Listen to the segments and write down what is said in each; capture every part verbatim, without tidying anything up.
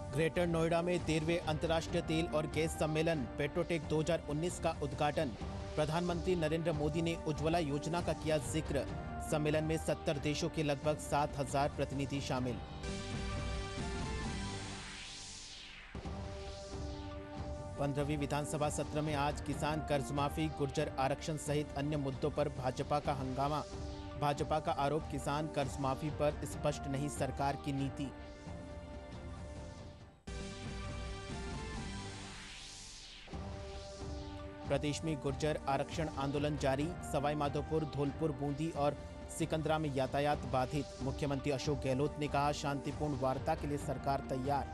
Greater Noida में तेरहवें अंतर्राष्ट्रीय तेल और गैस सम्मेलन पेट्रोटेक दो हज़ार उन्नीस का उद्घाटन। प्रधानमंत्री नरेंद्र मोदी ने उज्ज्वला योजना का किया जिक्र। सम्मेलन में सत्तर देशों के लगभग सात हजार प्रतिनिधि शामिल। पंद्रहवीं विधानसभा सत्र में आज किसान कर्ज माफी, गुर्जर आरक्षण सहित अन्य मुद्दों पर भाजपा का हंगामा। भाजपा का आरोप, किसान कर्ज माफी पर स्पष्ट नहीं सरकार की नीति। प्रदेश में गुर्जर आरक्षण आंदोलन जारी। सवाई माधोपुर, धौलपुर, बूंदी और सिकंदरा में यातायात बाधित। मुख्यमंत्री अशोक गहलोत ने कहा, शांतिपूर्ण वार्ता के लिए सरकार तैयार।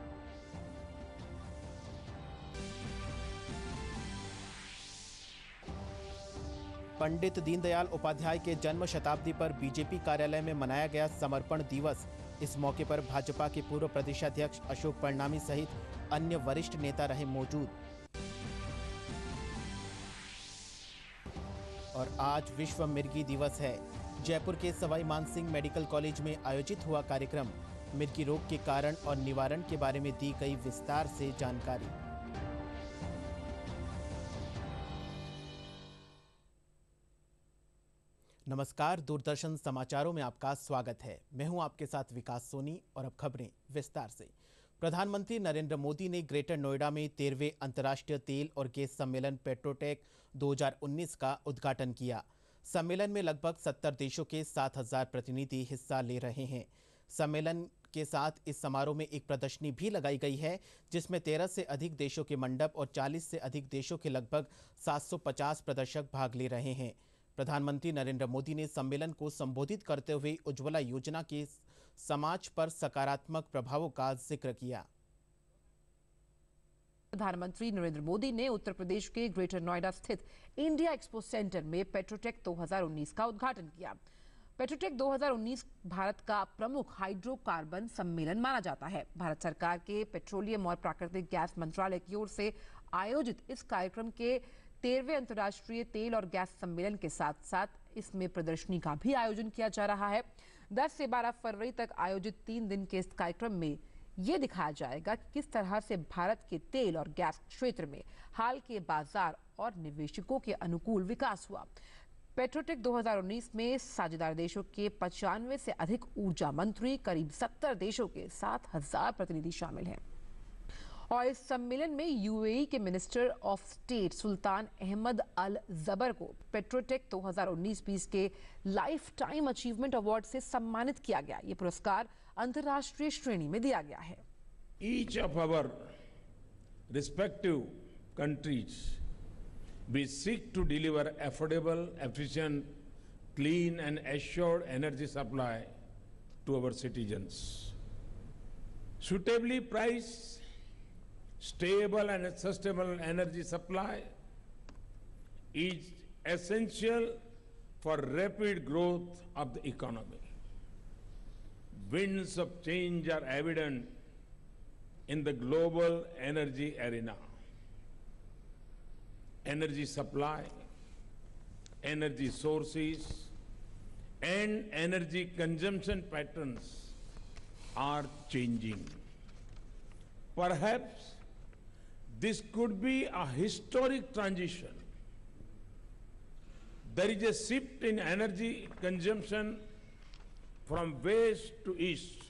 पंडित दीनदयाल उपाध्याय के जन्म शताब्दी पर बीजेपी कार्यालय में मनाया गया समर्पण दिवस। इस मौके पर भाजपा के पूर्व प्रदेशाध्यक्ष अशोक परनामी सहित अन्य वरिष्ठ नेता रहे मौजूद। और आज विश्व मिर्गी दिवस है। जयपुर के सवाई मानसिंह मेडिकल कॉलेज में आयोजित हुआ कार्यक्रम। मिर्गी रोग के कारण और निवारण के बारे में दी गई विस्तार से जानकारी। नमस्कार, दूरदर्शन समाचारों में आपका स्वागत है। मैं हूं आपके साथ विकास सोनी और अब खबरें विस्तार से। प्रधानमंत्री नरेंद्र मोदी ने ग्रेटर नोएडा में तेरहवें अंतर्राष्ट्रीय तेल और गैस सम्मेलन पेट्रोटेक दो हज़ार उन्नीस का उद्घाटन किया। सम्मेलन में लगभग सत्तर देशों के सात हजार प्रतिनिधि हिस्सा ले रहे हैं। सम्मेलन के साथ इस समारोह में एक प्रदर्शनी भी लगाई गई है, जिसमें तेरह से अधिक देशों के मंडप और चालीस से अधिक देशों के लगभग सात सौ पचास प्रदर्शक भाग ले रहे हैं। प्रधानमंत्री नरेंद्र मोदी ने सम्मेलन को संबोधित करते हुए उज्ज्वला योजना के समाज पर सकारात्मक प्रभावों का जिक्र किया। प्रधानमंत्री नरेंद्र मोदी ने उत्तर प्रदेश के ग्रेटर नोएडा स्थित इंडिया एक्सपो सेंटर में पेट्रोटेक दो हज़ार उन्नीस का उद्घाटन किया। पेट्रोटेक दो हज़ार उन्नीस भारत का प्रमुख हाइड्रोकार्बन सम्मेलन माना जाता है। भारत सरकार के पेट्रोलियम और प्राकृतिक गैस मंत्रालय की ओर से आयोजित इस कार्यक्रम के तेरहवें अंतर्राष्ट्रीय तेल और गैस सम्मेलन के साथ साथ इसमें प्रदर्शनी का भी आयोजन किया जा रहा है। दस से बारह फरवरी तक आयोजित तीन दिन के इस कार्यक्रम में ये दिखाया जाएगा कि किस तरह से भारत के तेल और गैस क्षेत्र में हाल के बाजार और निवेशकों के अनुकूल विकास हुआ। पेट्रोटेक दो हज़ार उन्नीस में साझेदार देशों के पचानवे से अधिक ऊर्जा मंत्री, करीब सत्तर देशों के सात हजार प्रतिनिधि शामिल हैं। और इस सम्मेलन में यूएई के minister of state Sultan Ahmed Al Jaber को पेट्रोटेक दो हज़ार उन्नीस बीस के लाइफ टाइम अचीवमेंट अवार्ड से सम्मानित किया गया। ये पुरस्कार अंतर्राष्ट्रीय श्रेणी में दिया गया है। Each of our respective countries, we seek to deliver affordable, efficient, clean and assured energy supply to our citizens. Suitably priced, stable and sustainable energy supply is essential for rapid growth of the economy. Winds of change are evident in the global energy arena. Energy supply, energy sources, and energy consumption patterns are changing. Perhaps this could be a historic transition. There is a shift in energy consumption from west to east.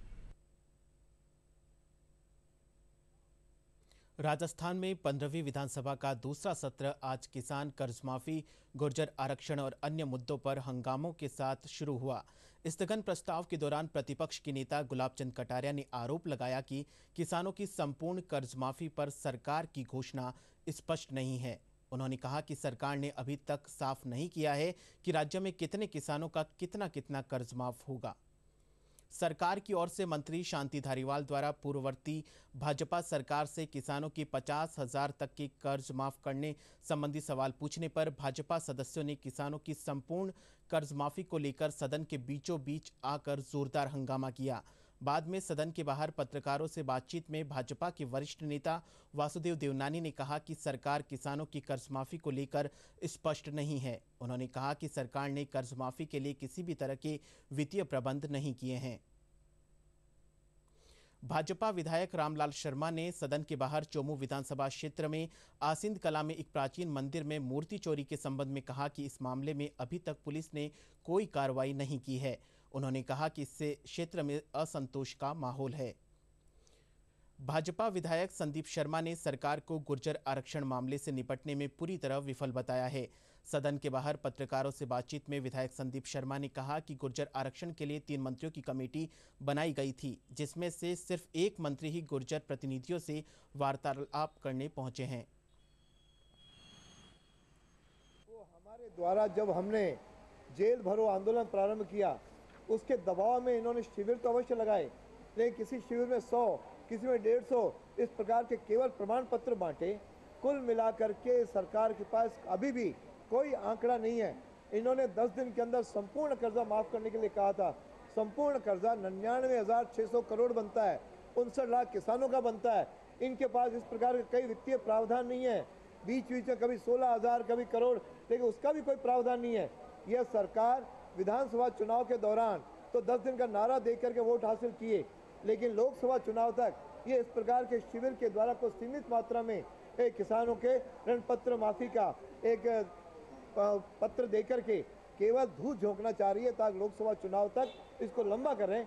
Rajasthan में पंद्रहवीं विधानसभा का दूसरा सत्र आज किसान कर्ज माफी, गुर्जर आरक्षण और अन्य मुद्दों पर हंगामों के साथ शुरू हुआ। स्थगन प्रस्ताव के दौरान प्रतिपक्ष के नेता गुलाब चंद कटारिया ने आरोप लगाया कि किसानों की संपूर्ण कर्ज माफी पर सरकार की घोषणा स्पष्ट नहीं है। उन्होंने कहा कि सरकार ने अभी तक साफ नहीं किया है कि राज्य में कितने किसानों का कितना कितना कर्ज माफ होगा। सरकार की ओर से मंत्री शांति धारीवाल द्वारा पूर्ववर्ती भाजपा सरकार से किसानों की पचास हजार तक के कर्ज माफ करने संबंधी सवाल पूछने पर भाजपा सदस्यों ने किसानों की संपूर्ण कर्ज माफी को लेकर सदन के बीचों बीच आकर जोरदार हंगामा किया। बाद में सदन के बाहर पत्रकारों से बातचीत में भाजपा के वरिष्ठ नेता वासुदेव देवनानी ने कहा कि सरकार किसानों की कर्ज माफी को लेकर स्पष्ट नहीं है। उन्होंने कहा कि सरकार ने कर्ज माफी के लिए किसी भी तरह के वित्तीय प्रबंध नहीं किए हैं। भाजपा विधायक रामलाल शर्मा ने सदन के बाहर चोमू विधानसभा क्षेत्र में आसिंद कला में एक प्राचीन मंदिर में मूर्ति चोरी के संबंध में कहा कि इस मामले में अभी तक पुलिस ने कोई कार्रवाई नहीं की है। उन्होंने कहा कि इससे क्षेत्र में असंतोष का माहौल है। भाजपा विधायक संदीप शर्मा ने सरकार को गुर्जर आरक्षण मामले से निपटने में पूरी तरह विफल बताया है। सदन के बाहर पत्रकारों से बातचीत में विधायक संदीप शर्मा ने कहा कि गुर्जर आरक्षण के लिए तीन मंत्रियों की कमेटी बनाई गई थी, जिसमें से सिर्फ एक मंत्री ही गुर्जर प्रतिनिधियों से वार्तालाप करने पहुंचे हैं। तो हमारे द्वारा जब हमने जेल भरो आंदोलन प्रारंभ किया, उसके दबाव में इन्होंने शिविर तो अवश्य लगाए, लेकिन किसी शिविर में सौ, किसी में डेढ़ सौ इस प्रकार के केवल प्रमाण पत्र बांटे। कुल मिलाकर के सरकार के पास अभी भी कोई आंकड़ा नहीं है। इन्होंने दस दिन के अंदर संपूर्ण कर्जा माफ करने के लिए कहा था। संपूर्ण कर्जा निन्यानवे हजार छः सौ करोड़ बनता है, उनसठ लाख किसानों का बनता है। इनके पास इस प्रकार के कई वित्तीय प्रावधान नहीं है। बीच बीच में कभी सोलह हजार कभी करोड़, लेकिन उसका भी कोई प्रावधान नहीं है। यह सरकार विधानसभा चुनाव के दौरान तो दस दिन का नारा दे करके वोट हासिल किए, लेकिन लोकसभा चुनाव तक ये इस प्रकार के शिविर के द्वारा कुछ सीमित मात्रा में एक किसानों के ऋण पत्र माफी का एक पत्र देकर के केवल धूल झोंकना चाह रही है, ताकि लोकसभा चुनाव तक इसको लंबा करें।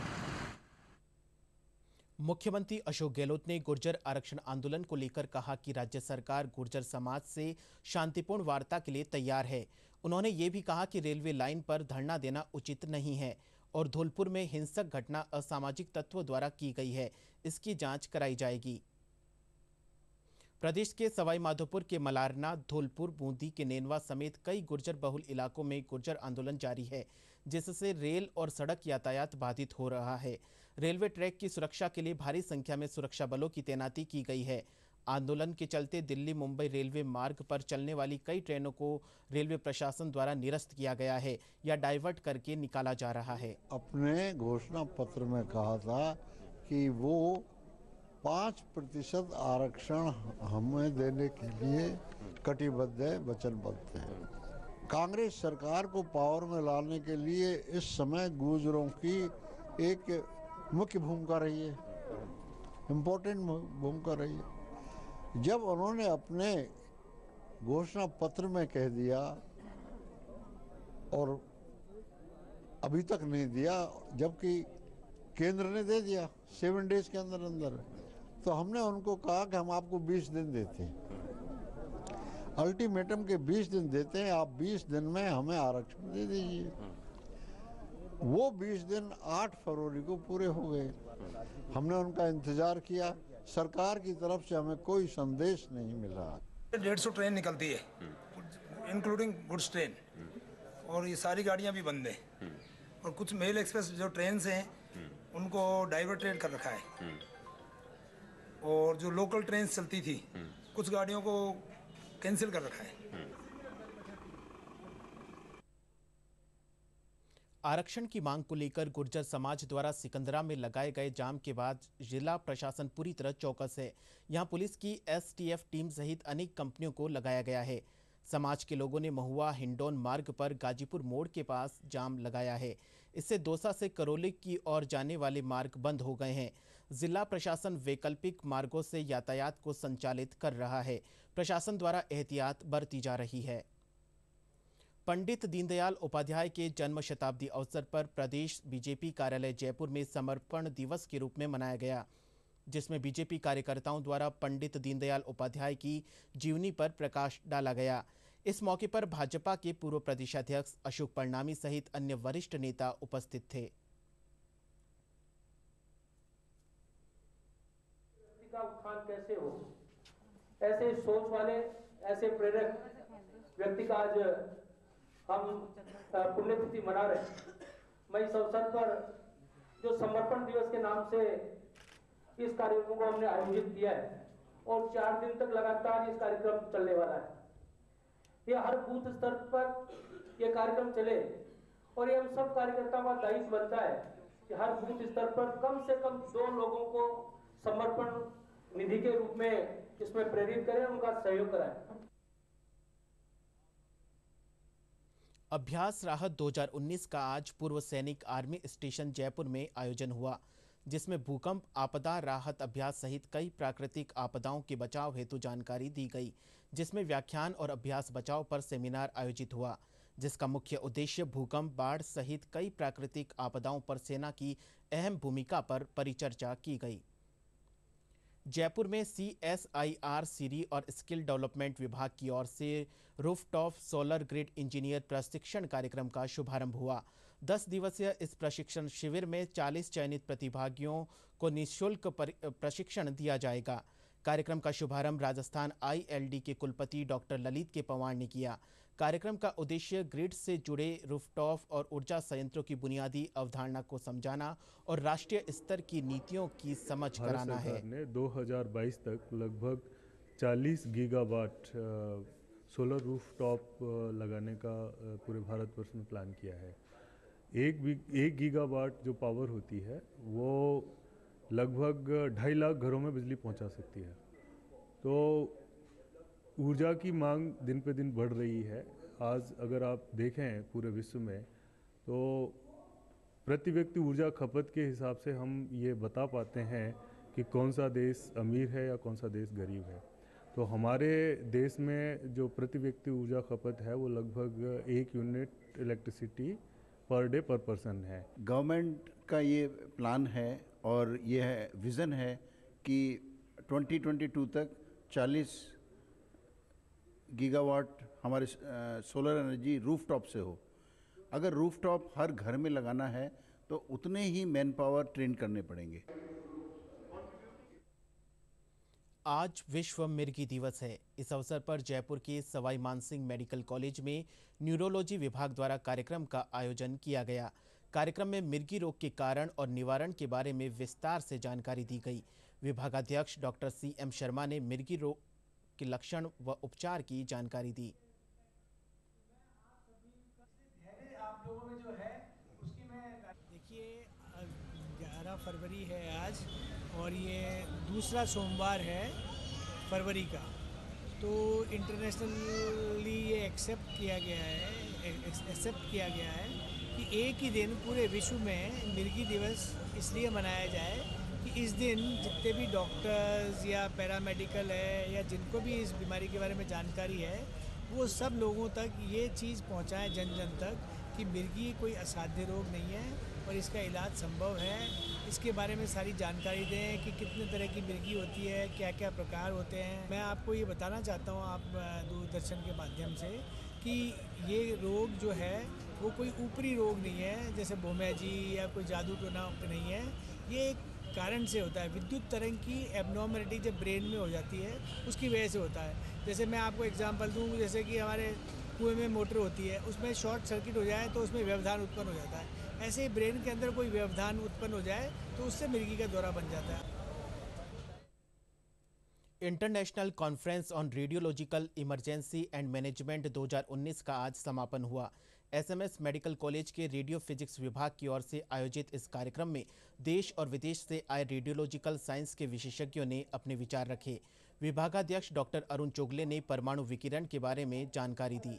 मुख्यमंत्री अशोक गहलोत ने गुर्जर आरक्षण आंदोलन को लेकर कहा कि राज्य सरकार गुर्जर समाज से शांतिपूर्ण वार्ता के लिए तैयार है। उन्होंने ये भी कहा कि रेलवे लाइन पर धरना देना उचित नहीं है और धौलपुर में हिंसक घटना असामाजिक तत्वों द्वारा की गई है, इसकी जांच कराई जाएगी। प्रदेश के सवाई माधोपुर के मलारना, धौलपुर, बूंदी के नेनवा समेत कई गुर्जर बहुल इलाकों में गुर्जर आंदोलन जारी है, जिससे रेल और सड़क यातायात बाधित हो रहा है। रेलवे ट्रैक की सुरक्षा के लिए भारी संख्या में सुरक्षा बलों की तैनाती की गई है। आंदोलन के चलते दिल्ली मुंबई रेलवे मार्ग पर चलने वाली कई ट्रेनों को रेलवे प्रशासन द्वारा निरस्त किया गया है या डाइवर्ट करके निकाला जा रहा है। अपने घोषणा पत्र में कहा था कि वो पाँच प्रतिशत आरक्षण हमें देने के लिए कटिबद्ध है, वचनबद्ध है। कांग्रेस सरकार को पावर में लाने के लिए इस समय गुर्जरों की एक मुख्य भूमिका रही है, इम्पोर्टेंट भूमिका रही है। जब उन्होंने अपने घोषणा पत्र में कह दिया और अभी तक नहीं दिया, जबकि केंद्र ने दे दिया सेवन डेज के अंदर अंदर, तो हमने उनको कहा कि हम आपको बीस दिन देते हैं, अल्टीमेटम के बीस दिन देते हैं, आप बीस दिन में हमें आरक्षण दे दीजिए। वो बीस दिन आठ फरवरी को पूरे हो गए। हमने उनका इंतजार किया, सरकार की तरफ से हमें कोई संदेश नहीं मिला। डेढ़ सौ ट्रेन निकलती है, इंक्लूडिंग गुड्स ट्रेन, और ये सारी गाड़ियां भी बंद हैं। और कुछ मेल एक्सप्रेस जो ट्रेन हैं उनको डाइवर्टेड कर रखा है, और जो लोकल ट्रेन चलती थी कुछ गाड़ियों को कैंसिल कर रखा है। आरक्षण की मांग को लेकर गुर्जर समाज द्वारा सिकंदरा में लगाए गए जाम के बाद जिला प्रशासन पूरी तरह चौकस है। यहां पुलिस की एसटीएफ टीम सहित अनेक कंपनियों को लगाया गया है। समाज के लोगों ने महुआ हिंडौन मार्ग पर गाजीपुर मोड़ के पास जाम लगाया है। इससे दौसा से करौली की ओर जाने वाले मार्ग बंद हो गए हैं। जिला प्रशासन वैकल्पिक मार्गों से यातायात को संचालित कर रहा है। प्रशासन द्वारा एहतियात बरती जा रही है। पंडित दीनदयाल उपाध्याय के जन्म शताब्दी अवसर पर प्रदेश बीजेपी कार्यालय जयपुर में समर्पण दिवस के रूप में मनाया गया, जिसमें बीजेपी कार्यकर्ताओं द्वारा पंडित दीनदयाल उपाध्याय की जीवनी पर प्रकाश डाला गया। इस मौके पर भाजपा के पूर्व प्रदेशाध्यक्ष अशोक परनामी सहित अन्य वरिष्ठ नेता उपस्थित थे। का उत्थान कैसे हो, ऐसे सोच वाले, ऐसे प्रेरक व्यक्ति का आज हम पुण्यतिथि मना रहे हैं। मैं इस अवसर पर जो समर्पण दिवस के नाम से इस कार्यक्रम को हमने आयोजित किया है और चार दिन तक लगातार इस कार्यक्रम चलने वाला है। ये हर बूथ स्तर पर ये कार्यक्रम चले और ये हम सब कार्यकर्ताओं का दायित्व बनता है कि हर बूथ स्तर पर कम से कम दो लोगों को समर्पण निधि के रूप में इसमें प्रेरित करें, उनका सहयोग कराएं। अभ्यास राहत दो हज़ार उन्नीस का आज पूर्व सैनिक आर्मी स्टेशन जयपुर में आयोजन हुआ। जिसमें भूकंप, आपदा राहत अभ्यास सहित कई प्राकृतिक आपदाओं के बचाव हेतु जानकारी दी गई, जिसमें व्याख्यान और अभ्यास बचाव पर सेमिनार आयोजित हुआ, जिसका मुख्य उद्देश्य भूकंप, बाढ़ सहित कई प्राकृतिक आपदाओं पर सेना की अहम भूमिका पर परिचर्चा की गई। जयपुर में सी एस आई आर सीरी और स्किल डेवलपमेंट विभाग की ओर से रूफटॉप सोलर ग्रिड इंजीनियर प्रशिक्षण कार्यक्रम का शुभारंभ हुआ। दस दिवसीय इस प्रशिक्षण शिविर में चालीस चयनित प्रतिभागियों को निःशुल्क प्रशिक्षण दिया जाएगा। कार्यक्रम का शुभारंभ राजस्थान आई एल डी के कुलपति डॉक्टर ललित के पवार ने किया। कार्यक्रम का उद्देश्य ग्रिड से जुड़े रूफटॉप और ऊर्जा संयंत्रों की बुनियादी अवधारणा को समझाना और राष्ट्रीय स्तर की नीतियों की समझ कराना है। भारत सरकार ने दो हज़ार बाईस तक लगभग चालीस गीगावाट सोलर रूफटॉप लगाने का पूरे भारतवर्ष में प्लान किया है। एक एक गीगावाट जो पावर होती है वो लगभग ढाई लाख घरों में बिजली पहुंचा सकती है। तो ऊर्जा की मांग दिन पे दिन बढ़ रही है। आज अगर आप देखें पूरे विश्व में तो प्रति व्यक्ति ऊर्जा खपत के हिसाब से हम ये बता पाते हैं कि कौन सा देश अमीर है या कौन सा देश गरीब है। तो हमारे देश में जो प्रति व्यक्ति ऊर्जा खपत है वो लगभग एक unit electricity per day per person है। गवर्नमेंट का ये प्लान है और ये है विज़न है कि ट्वेंटी ट्वेंटी टू तक चालीस गीगावाट हमारे सोलर एनर्जी रूफटॉप से हो। अगर रूफटॉप हर घर में लगाना है तो उतने ही मैन पावर ट्रेन करने पड़ेंगे। आज विश्व मिर्गी दिवस है। इस अवसर पर जयपुर के सवाई मानसिंह मेडिकल कॉलेज में न्यूरोलॉजी विभाग द्वारा कार्यक्रम का आयोजन किया गया। कार्यक्रम में मिर्गी रोग के कारण और निवारण के बारे में विस्तार से जानकारी दी गई। विभागाध्यक्ष डॉक्टर सी एम शर्मा ने मिर्गी रोग के लक्षण व उपचार की जानकारी दी। देखिए, ग्यारह फरवरी है आज और ये दूसरा सोमवार है फरवरी का। तो इंटरनेशनली ये एक्सेप्ट किया गया है एक्सेप्ट किया गया है कि एक ही दिन पूरे विश्व में मिर्गी दिवस इसलिए मनाया जाए कि इस दिन जितने भी डॉक्टर्स या पैरामेडिकल है या जिनको भी इस बीमारी के बारे में जानकारी है वो सब लोगों तक ये चीज़ पहुंचाएं, जन जन तक, कि मिर्गी कोई असाध्य रोग नहीं है और इसका इलाज संभव है। इसके बारे में सारी जानकारी दें कि कितने तरह की मिर्गी होती है, क्या क्या प्रकार होते हैं। मैं आपको ये बताना चाहता हूँ आप दूरदर्शन के माध्यम से कि ये रोग जो है वो कोई ऊपरी रोग नहीं है, जैसे भोमैजी या कोई जादू टोना नहीं है। ये एक कारण से होता है। विद्युत तरंग की एबनॉर्मलिटी जब ब्रेन में हो जाती है उसकी वजह से होता है। जैसे मैं आपको एग्जांपल दूँ, जैसे कि हमारे कुएं में मोटर होती है, उसमें शॉर्ट सर्किट हो जाए तो उसमें व्यवधान उत्पन्न हो जाता है। ऐसे ही ब्रेन के अंदर कोई व्यवधान उत्पन्न हो जाए तो उससे मिर्गी का दौरा बन जाता है। International conference on radiological emergency and management दो हज़ार उन्नीस का आज समापन हुआ। S M S medical college के रेडियो फिजिक्स विभाग की ओर से आयोजित इस कार्यक्रम में देश और विदेश से आए रेडियोलॉजिकल साइंस के विशेषज्ञों ने अपने विचार रखे। विभागाध्यक्ष डॉक्टर अरुण चोगले ने परमाणु विकिरण के बारे में जानकारी दी।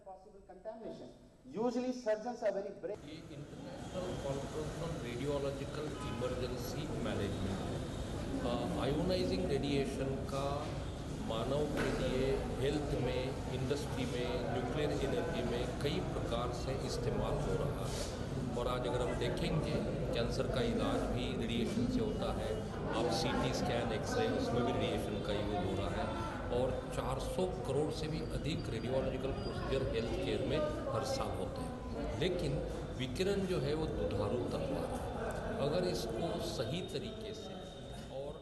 ये international conference on radiological emergency management ionizing radiation का मानव के लिए हेल्थ में, इंडस्ट्री में, न्यूक्लियर एनर्जी में कई प्रकार से इस्तेमाल हो रहा है। और आज अगर हम देखेंगे कैंसर का इलाज भी रेडिएशन से होता है। आप सीटी स्कैन, एक्सरे, उसमें भी रेडिएशन का यूज हो रहा है। और चार सौ करोड़ से भी अधिक रेडियोलॉजिकल प्रोसीजर हेल्थ केयर में हर साल होते हैं। लेकिन विकिरण जो है वो दुधारू तलवार है। अगर इसको सही तरीके से और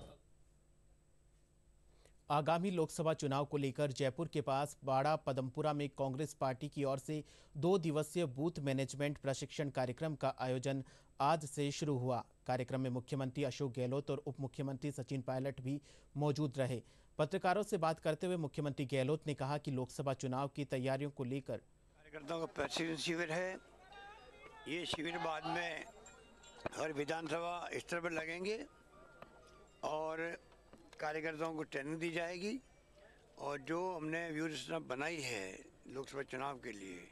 आगामी लोकसभा चुनाव को लेकर जयपुर के पास बाड़ा पदमपुरा में कांग्रेस पार्टी की ओर से दो दिवसीय बूथ मैनेजमेंट प्रशिक्षण कार्यक्रम का आयोजन आज से शुरू हुआ। कार्यक्रम में मुख्यमंत्री अशोक गहलोत और उप मुख्यमंत्री सचिन पायलट भी मौजूद रहे। पत्रकारों से बात करते हुए मुख्यमंत्री गहलोत ने कहा कि लोकसभा चुनाव की तैयारियों को लेकर कार्यकर्ताओं का प्रशिक्षण शिविर है। ये शिविर बाद में हर विधानसभा स्तर पर लगेंगे और कार्यकर्ताओं को ट्रेनिंग दी जाएगी। और जो हमने व्यूहरचना बनाई है लोकसभा चुनाव के लिए,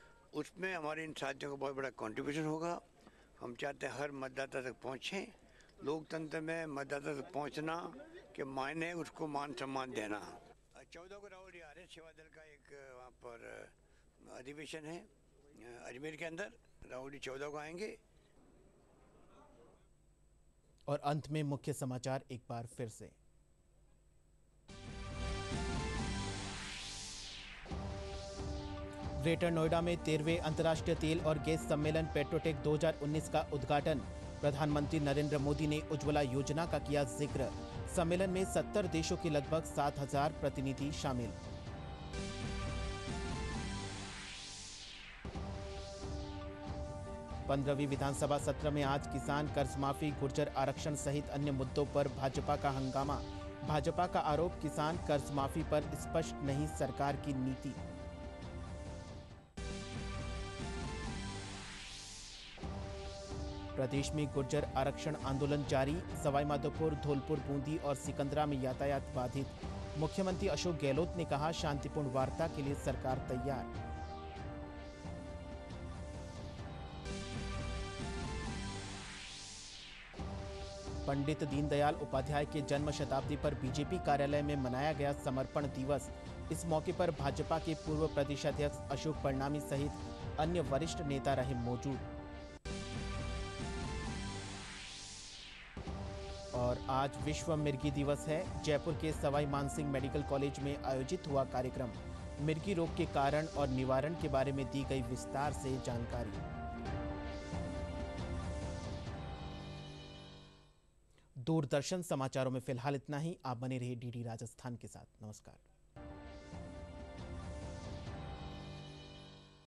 उसमें हमारे इन साथियों का बहुत बड़ा कंट्रीब्यूशन होगा। हम चाहते हैं हर मतदाता तक पहुँचें लोकतंत्र में मतदाता तक पहुंचना के मायने उसको मान सम्मान देना। चौदह को राहुल जी आ रहे हैं, सेवा दल का एक वहाँ पर अधिवेशन है अजमेर के अंदर, राहुल जी चौदह को आएंगे। और अंत में मुख्य समाचार एक बार फिर से। ग्रेटर नोएडा में तेरहवें अंतर्राष्ट्रीय तेल और गैस सम्मेलन पेट्रोटेक दो हज़ार उन्नीस का उद्घाटन। प्रधानमंत्री नरेंद्र मोदी ने उज्ज्वला योजना का किया जिक्र। सम्मेलन में सत्तर देशों के लगभग सात हजार प्रतिनिधि शामिल। पंद्रहवीं विधानसभा सत्र में आज किसान कर्ज माफी, गुर्जर आरक्षण सहित अन्य मुद्दों पर भाजपा का हंगामा। भाजपा का आरोप, किसान कर्ज माफी पर स्पष्ट नहीं सरकार की नीति। प्रदेश में गुर्जर आरक्षण आंदोलन जारी। सवाईमाधोपुर, धौलपुर, बूंदी और सिकंदरा में यातायात बाधित। मुख्यमंत्री अशोक गहलोत ने कहा, शांतिपूर्ण वार्ता के लिए सरकार तैयार। पंडित दीनदयाल उपाध्याय के जन्म शताब्दी पर बीजेपी कार्यालय में मनाया गया समर्पण दिवस। इस मौके पर भाजपा के पूर्व प्रदेशाध्यक्ष अशोक परनामी सहित अन्य वरिष्ठ नेता रहे मौजूद। और आज विश्व मिर्गी दिवस है। जयपुर के सवाई मानसिंह मेडिकल कॉलेज में आयोजित हुआ कार्यक्रम। मिर्गी रोग के कारण और निवारण के बारे में दी गई विस्तार से जानकारी। दूरदर्शन समाचारों में फिलहाल इतना ही। आप बने रहिए डीडी राजस्थान के साथ। नमस्कार।